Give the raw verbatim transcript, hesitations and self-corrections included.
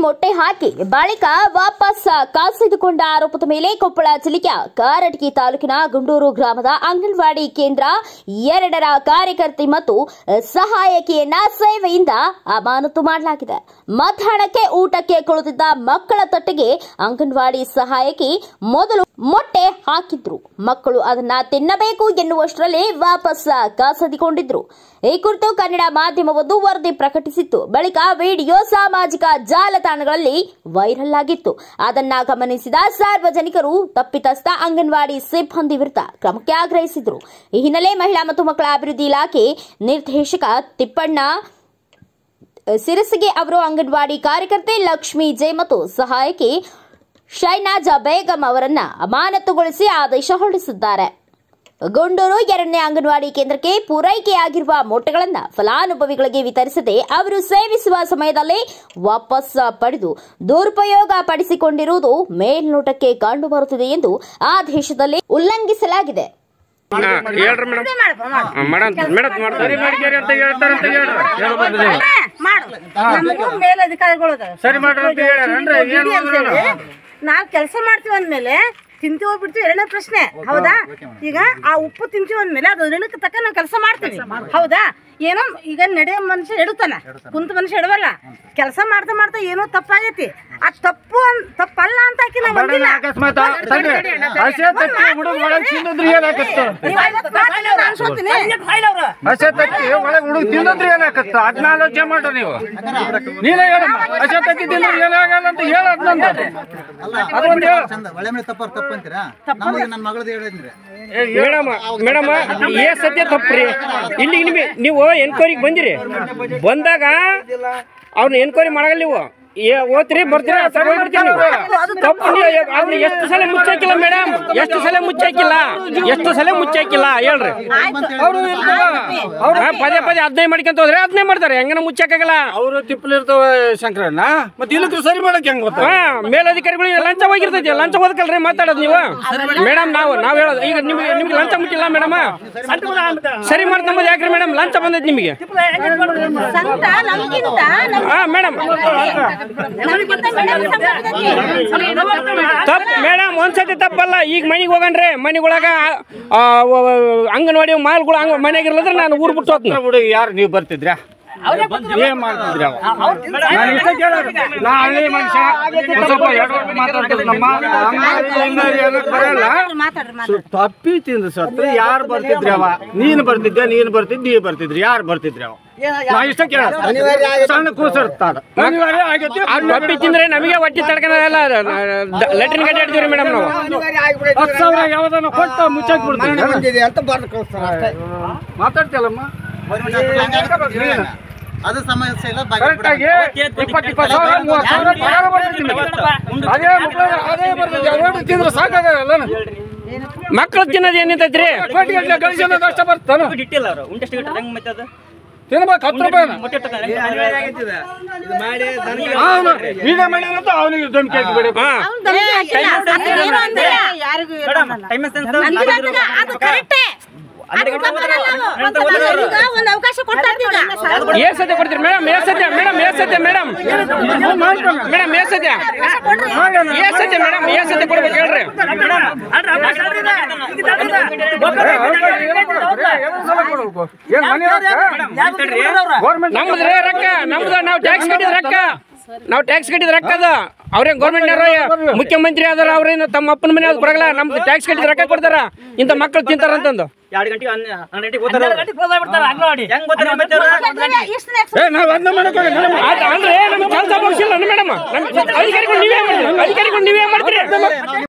ಮೊಟ್ಟೆ ಹಾಕಿ ಬಳಿಕ ವಾಪಸ್ ಕಸಿದುಕೊಂಡ ಆರೋಪದ ಮೇಲೆ ಕೊಪ್ಪಳ ಜಿಲ್ಲೆಯ ಕಾರಟಗಿ ತಾಲೂಕಿನ ಗುಂಡೂರು ಗ್ರಾಮದ ಅಂಗನವಾಡಿ ಕೇಂದ್ರ ಎರಡರ ಕಾರ್ಯಕರ್ತೆ ಮತ್ತು ಸಹಾಯಕಿಯನ್ನ ಸೇವೆಯಿಂದ ಅಮಾನತು ಮಾಡಲಾಗಿದೆ. ಮಧ್ಯಾಹ್ನಕ್ಕೆ ಊಟಕ್ಕೆ ಕುಳಿತಿದ್ದ ಮಕ್ಕಳ ತಟ್ಟೆಗೆ ಅಂಗನವಾಡಿ ಸಹಾಯಕಿ ಮೊದಲು ಮೊಟ್ಟೆ ಹಾಕಿದ್ರು. ಮಕ್ಕಳು ಅದನ್ನ ತಿನ್ನಬೇಕು ಎನ್ನುವಷ್ಟರಲ್ಲಿ ವಾಪಸ್ ಕಸಿದುಕೊಂಡಿದ್ರು. ಈ ಕುರಿತು ಕನ್ನಡ ಮಾಧ್ಯಮವೊಂದು ವರದಿ ಪ್ರಕಟಿಸಿತ್ತು. ಬಳಿಕ ವಿಡಿಯೋ ಸಾಮಾಜಿಕ ಜಾಲತಾಣಗಳಲ್ಲಿ ವೈರಲ್ ಆಗಿತ್ತು. ಅದನ್ನ ಗಮನಿಸಿದ ಸಾರ್ವಜನಿಕರು ತಪ್ಪಿತಸ್ಥ ಅಂಗನವಾಡಿ ಸಿಬ್ಬಂದಿ ವಿರುದ್ಧ ಕ್ರಮಕ್ಕೆ ಆಗ್ರಹಿಸಿದರು. ಈ ಹಿನ್ನೆಲೆ ಮಹಿಳಾ ಮತ್ತು ಮಕ್ಕಳ ಅಭಿವೃದ್ಧಿ ಇಲಾಖೆ ನಿರ್ದೇಶಕ ತಿಪ್ಪಣ್ಣ ಸಿರಸಗಿ ಅವರು ಅಂಗನವಾಡಿ ಕಾರ್ಯಕರ್ತೆ ಲಕ್ಷ್ಮೀ ಜೆ ಮತ್ತು ಸಹಾಯಕಿ ಶೈನಾಜಾ ಬೇಗಂ ಅವರನ್ನ ಅಮಾನತುಗೊಳಿಸಿ ಆದೇಶ ಹೊರಡಿಸಿದ್ದಾರೆ. ಗುಂಡೂರು ಎರಡನೇ ಅಂಗನವಾಡಿ ಕೇಂದ್ರಕ್ಕೆ ಪೂರೈಕೆಯಾಗಿರುವ ಮೊಟ್ಟೆಗಳನ್ನು ಫಲಾನುಭವಿಗಳಿಗೆ ವಿತರಿಸದೆ ಅವರು ಸೇವಿಸುವ ಸಮಯದಲ್ಲೇ ವಾಪಸ್ ಪಡೆದು ದುರುಪಯೋಗ ಪಡಿಸಿಕೊಂಡಿರುವುದು ಮೇಲ್ನೋಟಕ್ಕೆ ಕಂಡುಬರುತ್ತಿದೆ ಎಂದು ಆದೇಶದಲ್ಲಿ ಉಲ್ಲಂಘಿಸಲಾಗಿದೆ. ನಾವ್ ಕೆಲಸ ಮಾಡ್ತೀವಿ ಅಂದ್ಮೇಲೆ ತಿಂತೀವಿ ಬಿಡ್ತೀವಿ ಎರಡನೇ ಪ್ರಶ್ನೆ ಹೌದಾ. ಈಗ ಆ ಉಪ್ಪು ತಿಂತೀವಿ ಅಂದ್ಮೇಲೆ ಅದು ಋಣಕ್ಕೆ ತಕ್ಕ ನಾವು ಕೆಲಸ ಮಾಡ್ತೀವಿ ಹೌದಾ. ಏನೋ ಈಗ ನಡೆಯೋ ಮನುಷ್ಯ ಎಡುತ್ತಾನ, ಕುಂತ ಮನುಷ್ಯ ಎಡವಲ್ಲ. ಕೆಲಸ ಮಾಡ್ತಾ ಮಾಡ್ತಾ ಏನೋ ತಪ್ಪಾಗೈತಿ, ಆ ತಪ್ಪು ತಪ್ಪಲ್ಲ ಅಂತ ಹಾಕಿ ನಾವು ಬಂದಿಲ್ಲ. ಮೇಡಮ್ ಏ ಸತ್ಯ ತಪ್ಪ್ರಿ. ಇಲ್ಲಿ ನೀವು ಎನ್ಕ್ವೈರಿಗೆ ಬಂದಿರಿ, ಬಂದಾಗ ಅವ್ರನ್ನ ಎನ್ಕ್ವೈರಿ ಮಾಡಲ್ಲ. ನೀವು ಓದ್ತೀರಿ ಬರ್ತೀರಾ ತಪ್ಪು. ಅವ್ರನ್ನ ಎಷ್ಟು ಸಲ ಮುಚ್ಚಾಕಿಲ್ಲ ಮೇಡಮ್, ಎಷ್ಟು ಸಲ ಮುಚ್ಚಾಕಿಲ್ಲ, ಎಷ್ಟು ಸಲ ಮುಚ್ಚಾಕಿಲ್ಲ ಹೇಳ್ರಿ. ಪದೇ ಪದೇ ಹದಿನೈದು ಮಾಡ್ಕೊಂತ ಹೋದ್ರೆ ಹದಿನೈದು ಮಾಡ್ತಾರೆ, ಹೆಂಗನ ಮುಚ್ಚಾಕಾಗಲ್ಲ. ಅವರು ತಿಪ್ಪಲಿರ್ತಾವ ಶಂಕರಣ್ಣ, ಮತ್ತೆ ಇಲ್ಲಕ್ಕೆ ಸರಿ ಮಾಡಕ್ ಹೆಂಗ್ ಗೊತ್ತಾ? ಮೇಲಧಿಕಾರಿಗಳು ಲಂಚ ಹೋಗಿರ್ತೈತಿ, ಲಂಚ ಓದಕಲ್ರಿ ಮಾತಾಡೋದು ನೀವು ಮೇಡಮ್. ನಾವು ನಾವ್ ಹೇಳೋದು ಈಗ ನಿಮ್ಗೆ ನಿಮ್ಗೆ ಲಂಚ ಮುಟ್ಟಿಲ್ಲ ಮೇಡಮ್, ಸರಿ ಮಾಡ್ಕೊಂಬೋದು ಯಾಕ್ರಿ ಮೇಡಮ್? ಲಂಚ ಬಂದೈತಿ ನಿಮಗೆ. ಹಾ ಮೇಡಮ್ ತಪ್ಪು ಮೇಡಮ್, ಒಂದ್ಸತಿ ತಪ್ಪಲ್ಲ. ಈಗ ಮನೆಗೆ ಹೋಗಣ್ರಿ, ಮನೆಗೊಳಗ ಅಂಗನವಾಡಿ ಮಾಲ್ಗಳು ಹಂಗ ಮನೆಯಾಗಿರ್ಲಂದ್ರೆ ನಾನು ಊರ್ ಬಿಟ್ಟು ಹೋಗ್ತೀನಿ. ಹುಡುಗ ಯಾರು ನೀವು ಬರ್ತಿದ್ರಾ? ಏನ್ ಮಾಡ್ತಿದ್ರಿ? ತಪ್ಪಿ ತಿಂದು ಸತ್ರ ಯಾರು ಬರ್ತಿದ್ರಿ? ಅವ ನೀನ್ ಬರ್ತಿದ್ದೆ, ನೀನ್ ಬರ್ತಿದ್ ನೀವ್ ಬರ್ತಿದ್ರಿ, ಯಾರು ಬರ್ತಿದ್ರಿ? ಅವ ನಾ ಇಷ್ಟ ಕೇಳ ಸಣ್ಣ ಕೂಸಿರ್ತಾರ ತಪ್ಪಿ ತಿಂದ್ರೆ ನಮಗೆ ಹೊಟ್ಟಿ ತಡ್ಕಲ್ಲ, ಲೆಟ್ರಿನ್ ಗಡ್ಡೆ ಆಡ್ತೀವ್ರಿ ಮೇಡಮ್. ನಾವು ಹತ್ತು ಸಾವಿರ ಯಾವ್ದನ್ನ ಕೊಟ್ಟು ಮುಚ್ಚಾಕ್ ಬಿಡ್ತೀವಿ ಅಂತ ಬರ್ದು ಕಳಿಸ್ತಾರ. ಮಾತಾಡ್ತಿಯಲ್ಲಮ್ಮ, ಅದು ಸಮಸ್ಯೆ ಇಲ್ಲ. ಮಕ್ಕಳು ತಿನ್ನೋದು ಏನಿರ್ತೈತ್ರಿ? ಕಷ್ಟ ಬರ್ತಾನ ತಿನ್ಬೇಕು ಹತ್ತು ರೂಪಾಯಿ ಅವನಿಗೆ ಧಮಕಿ ಹಾಕಿಬಿಡಿ. ಏಸದ್ಯ ಕೊಡ್ತೀರಿ ಮೇಡಮ್? ಏಸದ್ಯ ಮೇಡಮ್, ಏಸದ್ಯ ಮೇಡಮ್, ಮೇಡಮ್ ಏಸದ್ಯ ಏಸದ್ಯ ಮೇಡಮ್, ಏಸದ್ಯ ಕೊಡ್ಬೇಕು ಹೇಳ್ರಿ. ನಮ್ದ್ರಿ ರೊಕ್ಕ, ನಮ್ದು ನಾವು ಟ್ಯಾಕ್ಸ್ ಕಟ್ಟಿದ ರೊಕ್ಕ, ನಾವು ಟ್ಯಾಕ್ಸ್ ಕಟ್ಟಿದ ರೊಕ್ಕ ಅದು. ಅವ್ರೇನ್ ಗೌರ್ಮೆಂಟ್ ಮುಖ್ಯಮಂತ್ರಿ ಆದ್ರ ಅವ್ರೇನು ತಮ್ಮ ಅಪ್ಪನ ಮನೆ ಅದು ಕೊಡಗಲ್ಲ, ನಮ್ದು ಟ್ಯಾಕ್ಸ್ ಕಟ್ಟಿದ ರೊಕ್ಕ ಕೊಡ್ತಾರ. ಇಂಥ ಮಕ್ಕಳು ತಿಂತಾರ ಅಂತಂದು ಅಲ್ರಿ ನಮ್ಗೆ ಕೆಲಸ ಮುಗಿಸಿಲ್ಲ ಮೇಡಮ್. ಅಧಿಕಾರಿಗಳು ನೀವೇ ಮಾಡ್ತೀರಿ, ಅಧಿಕಾರಿಗಳು ನೀವೇ ಮಾಡ್ತೀರಿ.